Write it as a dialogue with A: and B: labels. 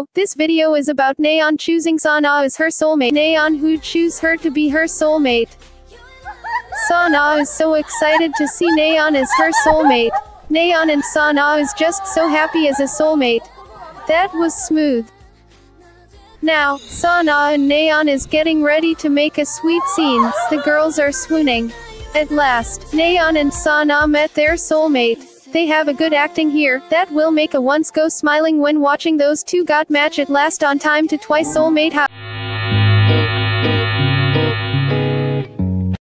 A: Hello, this video is about NAYEON choosing Sana as her soulmate. NAYEON who choose her to be her soulmate. Sana is so excited to see NAYEON as her soulmate. NAYEON and Sana is just so happy as a soulmate. That was smooth. Now, Sana and NAYEON is getting ready to make a sweet scene. The girls are swooning. At last, NAYEON and Sana met their soulmate. They have a good acting here, that will make a once go smiling when watching those two got match at last on time to twice Soulmate House.